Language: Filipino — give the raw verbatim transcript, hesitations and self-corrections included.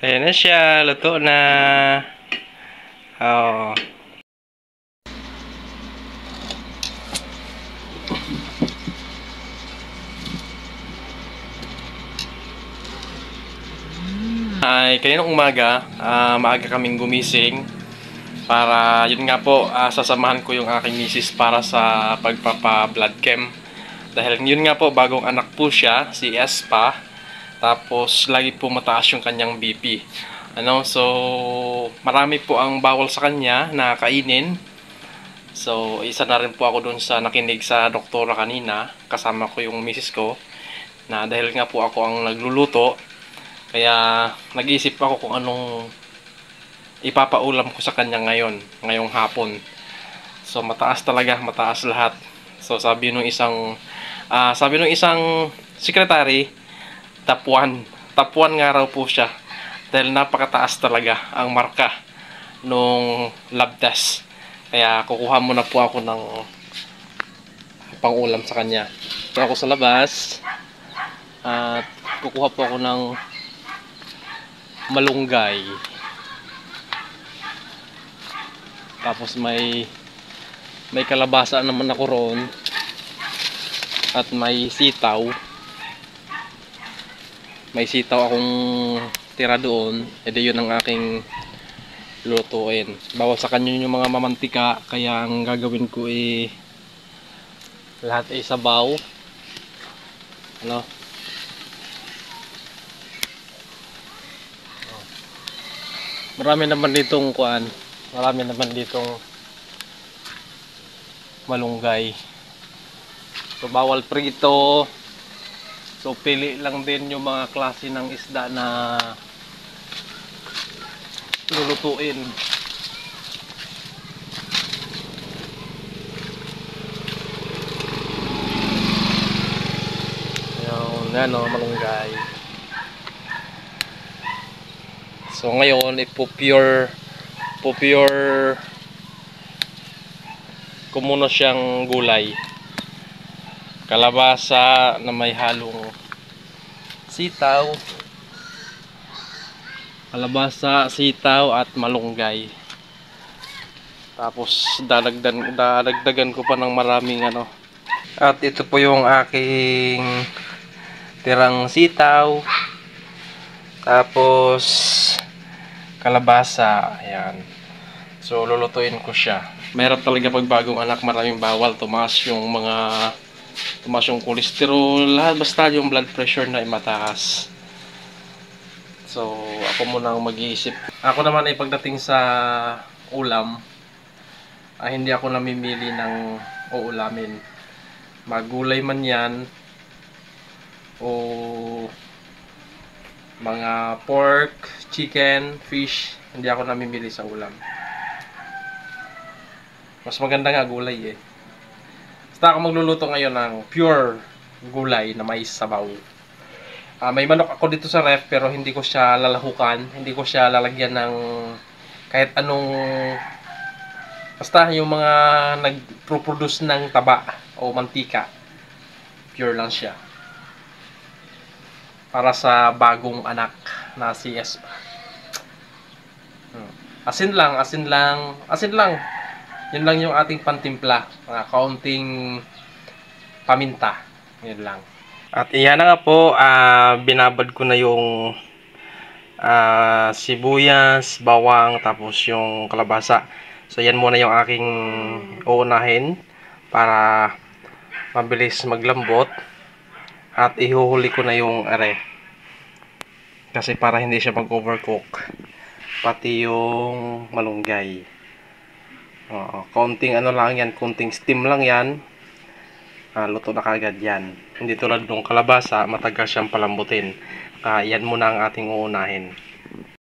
Ayan na siya, luto na. Oh. Ay, kaninang umaga, uh, maaga kaming gumising para, yun nga po, uh, sasamahan ko yung aking misis para sa pagpapa-blood chem. Dahil yun nga po, bagong anak po siya, si Espa. Tapos, lagi po mataas yung kanyang B P. Ano, so, marami po ang bawal sa kanya na kainin. So, isa na rin po ako dun sa nakinig sa doktora kanina. Kasama ko yung misis ko. Na dahil nga po ako ang nagluluto. Kaya, nag-iisip ako kung anong ipapaulam ko sa kanya ngayon. Ngayong hapon. So, mataas talaga. Mataas lahat. So, sabi nung isang, uh, sabi nung isang secretary, top one. Top one nga raw po siya. Dahil napakataas talaga ang marka nung lab test. Kaya kukuha muna po ako ng pang-ulam sa kanya. Ito ako sa labas. At kukuha po ako ng malunggay. Tapos may may kalabasa naman ako roon. At may sitaw. May sitaw akong tira doon. E di yun ang aking lutuin. Bawal sa kanya yung mga mamantika. Kaya ang gagawin ko eh lahat ay sabaw. Ano? Marami naman ditong kuan. Marami naman ditong malunggay. So bawal prito. So pili lang din yung mga klase ng isda na lulutuin. Yan, yan o, malunggay. So ngayon, ipo-pure ipo-pure ko muna siyang gulay. Kalabasa na may halong sitaw, kalabasa, sitaw at malunggay. Tapos dadagdan, dadagdagan ko pa ng maraming ano. At ito po yung aking tirang sitaw. Tapos kalabasa, ayan. So lulutuin ko siya. Meron talaga pag bagong anak, maraming bawal. Tumaas yung mga tumaas yung cholesterol, lahat basta yung blood pressure na mataas. So, ako muna ang mag-iisip. Ako naman ay pagdating sa ulam, ay hindi ako namimili ng uulamin. Magulay man yan, o mga pork, chicken, fish, hindi ako namimili sa ulam. Mas maganda nga gulay eh. Basta ako magluluto ngayon ng pure gulay na may sabaw. Uh, may manok ako dito sa ref pero hindi ko siya lalahukan. Hindi ko siya lalagyan ng kahit anong... Basta yung mga nag-produce ng taba o mantika. Pure lang siya. Para sa bagong anak na si Espa. Hmm. Asin lang, asin lang, asin lang. Yun lang yung ating pantimpla. Mga kaunting paminta. Yun lang. At iyan na nga po, uh, binabad ko na yung uh, sibuyas, bawang, tapos yung kalabasa. So yan muna yung aking uunahin para mabilis maglambot. At ihuhuli ko na yung are. Kasi para hindi siya mag-overcook. Pati yung malunggay. Oo, konting ano lang yan, konting steam lang yan. Ah, luto na kagad yan. Hindi tulad ng kalabasa, matagal siyang palambutin. Kaya yan muna ang ating uunahin.